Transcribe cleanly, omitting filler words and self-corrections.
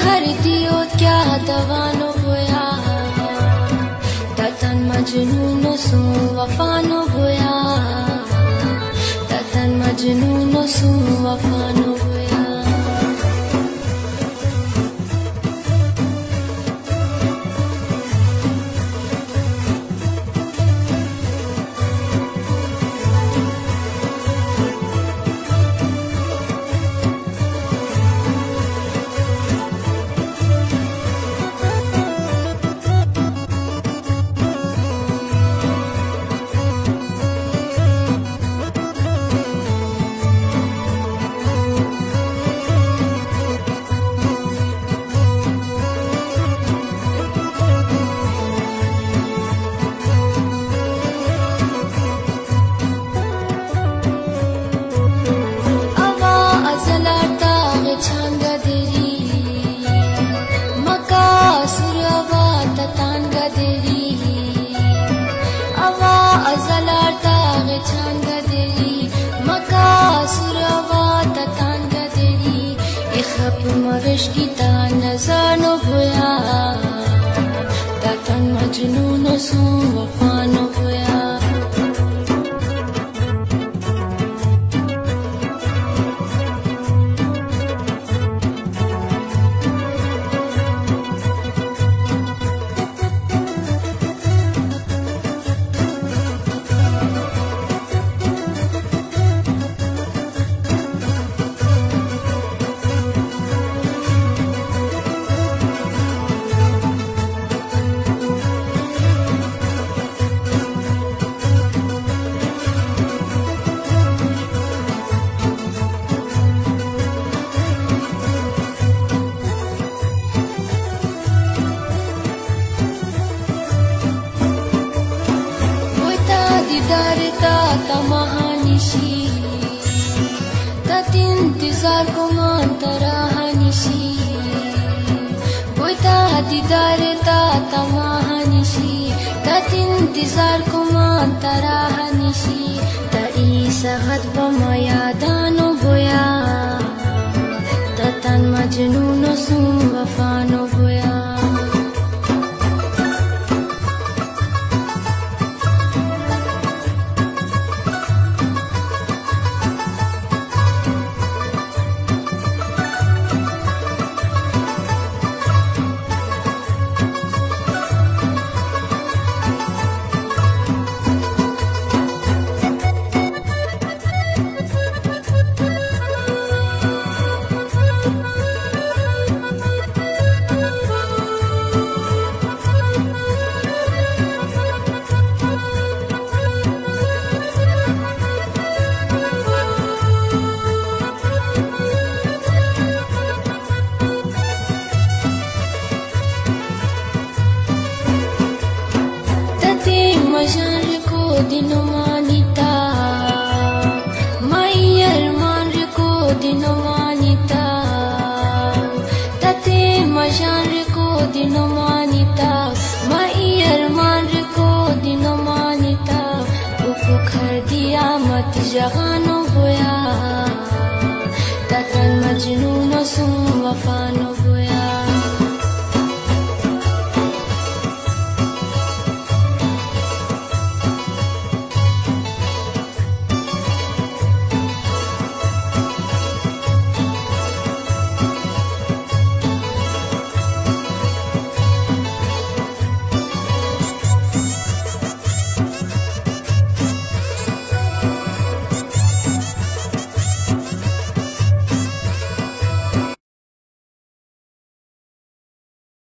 हर दियो क्या दवानो होया ततन मजनूनो सु वफानो होया ततन मजनूनो सु वफानो होया मगश की नजर होया ततन मजनूनो सु वफानो होया दीदारता तमहानिशी तत इंतजार को मानतराहानिशी बोता दीदारता तमहानिशी तत इंतजार को मानतराहानिशी तई सहद बमयादानो होया ततन मजनूनो सु वफानो होया मजार को दिनो मानिता मैयर मान को दिनो मानिता तते मजार को दिनो मानिता मैयर मान को दिनो मानिता उको खर दिया मत जगानो होया ततन मजनूनो सु वफानो